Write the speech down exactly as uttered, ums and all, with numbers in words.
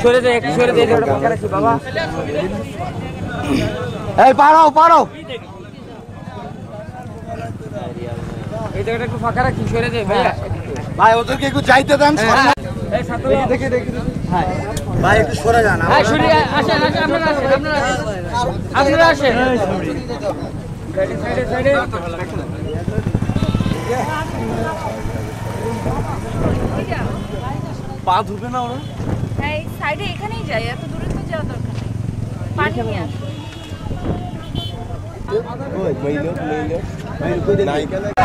সরে দে একটু সরে দে এটা ফাঁকা রাখি বাবা এই পারো পারো এই জায়গাটা একটু ফাঁকা রাখি সরে দে ভাই ভাই ওদেরকে একটু যাইতে দেন এই সাথে দেখে দেখে হ্যাঁ ভাই একটু সরে যান হ্যাঁ সরে আসেন আসেন আপনারা আসেন আপনারা আপনারা আসেন সাইডে সাইডে সাইডে পা ধুবে না ওরা এই সাইডে এখানেই যাই এত দূরে তো যাওয়া দরকার নেই পানি নিয়ে আসো ওই মইলো মইলো মইলো কই দেন নাই কেন